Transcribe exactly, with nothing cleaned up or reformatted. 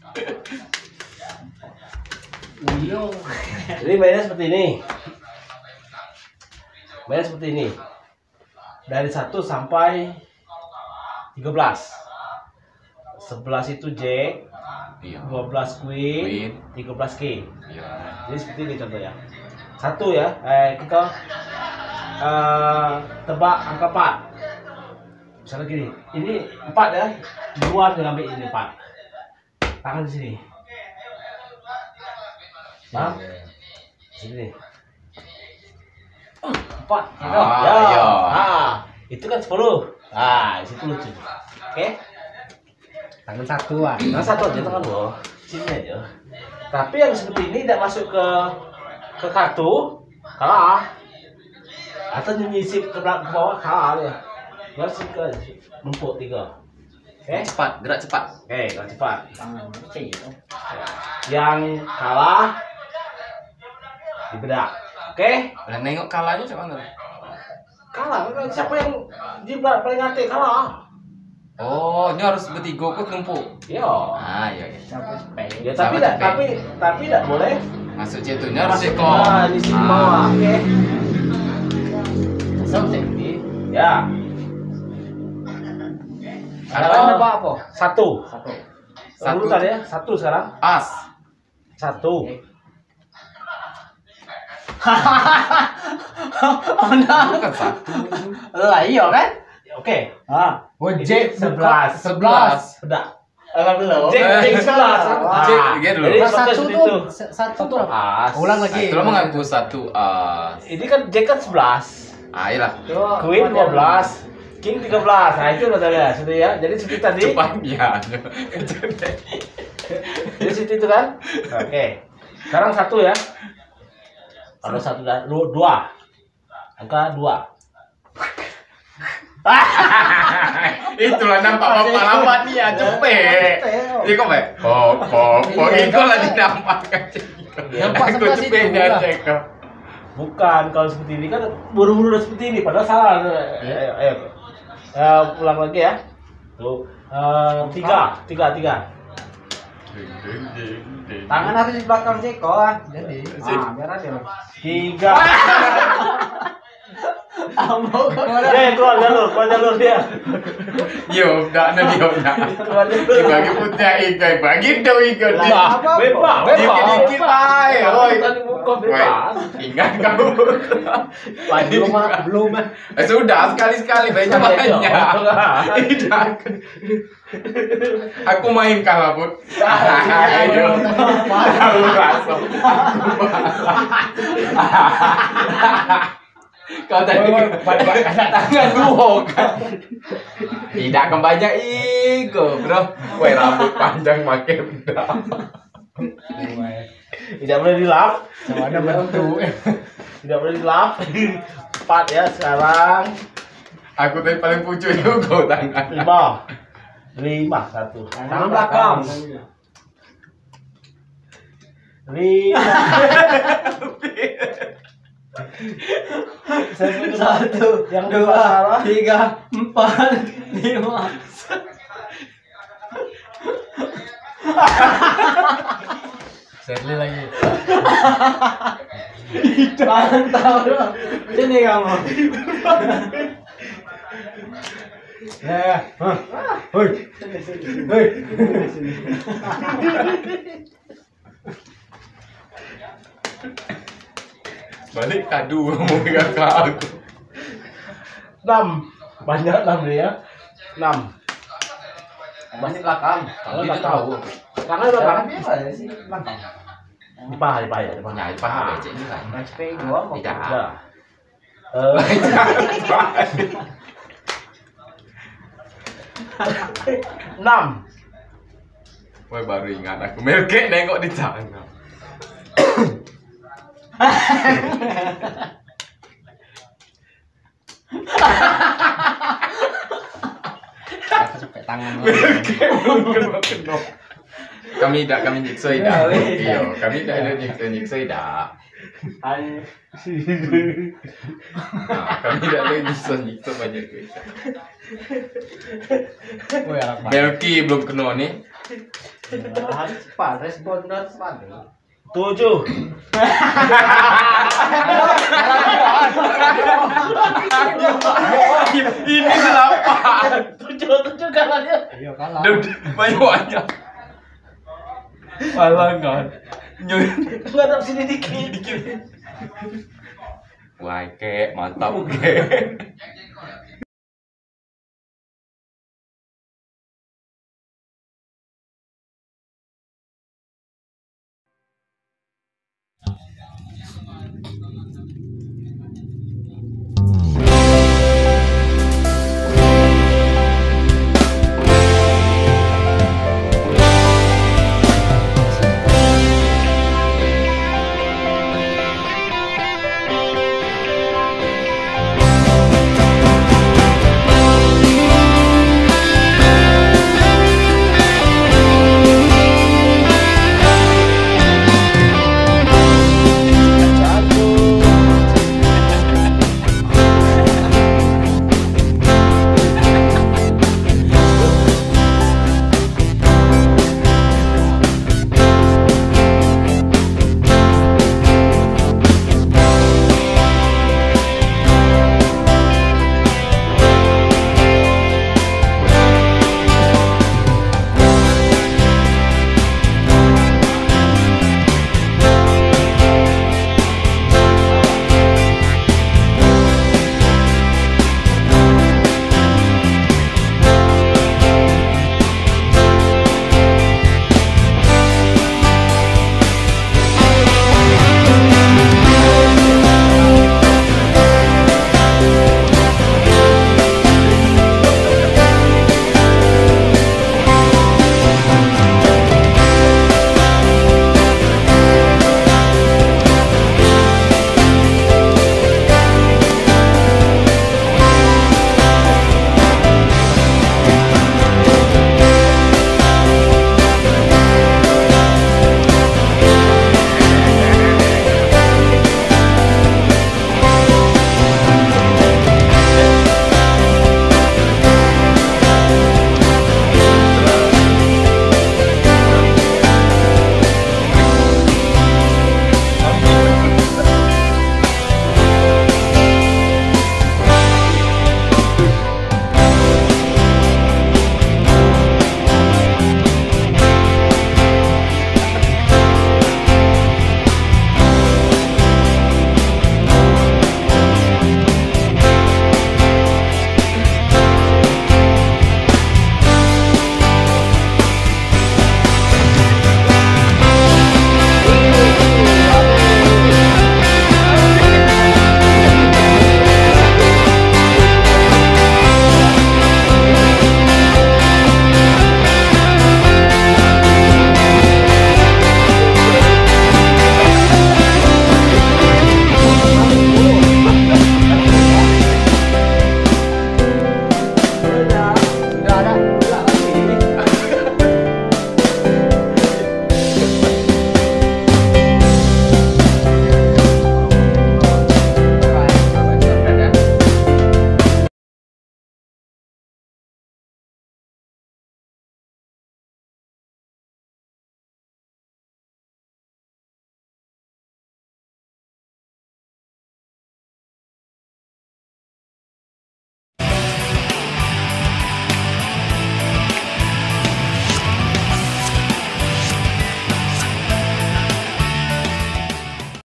Jadi mainnya seperti ini. Mainnya seperti ini. Dari satu sampai tiga belas. sebelas itu Jack, dua belas Queen, tiga belas King. Jadi seperti ini contohnya. Satu ya, eh, kita uh, tebak angka empat. Misalnya gini, ini empat ya, dua ngambil ini empat. Tangan di sini. Paham? Sini. Empat. Gitu. Ah, ya. iya. Ah, itu kan sepuluh. Ah, di situ lucu. Oke? Okay? Tangan satu ah. Tangan satu aja, tangan dua. Sini aja. Tapi yang seperti ini tidak masuk ke ke kartu, kalah. Atau menyisip ke belakang ke bawah, kalah ya. Harus ke numpuk tiga. Oke? Okay? Cepat, gerak cepat. Oke, okay, gerak cepat. Tangan kecil. Yang kalah dibedak. Oke? Okay? Lah nengok kalahnya cak mana? Kalah, siapa yang jiblat paling hati kalah. Oh, ini harus bertiga kok numpuk. Yo. Ah, iya iya. Siapa spek? Ya tapi Sama tidak, cepet. tapi tapi tidak boleh Masuk jatuhnya harus masuk ekor. nah, di sini bawah. Oke. Sampai. Ya. Ada Sekarang apa apa? Satu. Satu. Satu Satu. tadi ya, satu sekarang. As. Satu. Oh nah. Bukan satu. Lah iya kan? Oke. Ah. Oh J sebelas. sebelas. Bedak. Alhamdulillah. J J sebelas. Ah. J, lihat dulu. Jadi Nah, satu satu seperti tuh itu. satu tuh. As. Ulang lagi. Itu lo mengaku satu as. Ini kan J kan sebelas. Ah, iyalah. Queen dua belas. King tiga belas. Nah, itu masalahnya. Sudah ya. Jadi seperti tadi. Cepatnya. Jadi situ itu kan? Oke. Sekarang satu ya. Kalau satu dan dua, dua. Angka dua. Itulah nampak bapak lambat nih ya, cepet. Ini kok baik. Pop pop pop. Itu lagi nampak kan. Nampak Aku sebelah cepet situ, dia lah. cek. Bukan kalau seperti ini kan buru-buru udah seperti ini padahal salah. Ayo, ayo. Eh, ulang lagi ya. Tuh. Eh, tiga, tiga, tiga. Tangan harus di belakang Jeko ah. Jadi. Ah, biar aja. Tiga. Ambo Eh, keluar jalur, keluar jalur dia. Yo, dah ada dia dah. Keluar jalur. Dibagi putih ikan, bagi dong ikan. Lah, bebas, Dikit-dikit aja. Oi. Tadi buka bebas. Ingat kamu. belum ah, belum ah. Eh, sudah sekali-sekali banyak banyak. Tidak. Aku main kalah pun. Ayo. Tahu rasa. Kau tadi ada tangan dua kan? Tidak akan banyak ego, bro. Woi rambut panjang makin udah. Tidak boleh dilap. Sama ada bentuk. Tidak boleh dilap. Empat ya sekarang. Aku tadi paling pucuk juga tangan. Lima. Lima satu. Tangan belakang. Lima. Satu, Yang dua, salah. tiga, empat, lima. Serli lagi. Jangan tahu dong. Sini kamu. Ya, hah, hoi, hoi. Balik kadu mau pegang ke aku. Enam. Banyak enam dia. Enam. Masih belakang. Kalau Kamu nggak tidak tahu. Tangan belakang. Apa sih? Belakang. Di paha, di paha ya. Di paha. Nyai paham aja ini kan. H P dua mau. Tidak. Udah. Eh, enam. Woi baru ingat aku merke nengok di tangan. Sampai tangan. Merke mungkin makin dong. Kami tidak kami nyiksa tidak. Iya, kami tidak ada nyiksa nyiksa tidak. Ayo. Nah, kami tidak lagi bisa nyiksa banyak guys. Woi, anak banget. Belki belum kena nih. Cepat, responden cepat. Tujuh. Ini delapan. Tujuh, tujuh kalahnya. Iya kalah. Banyak banyak. Palangan. Nyuy. Nggak ada sini dikit. Wah, kek mantap kek.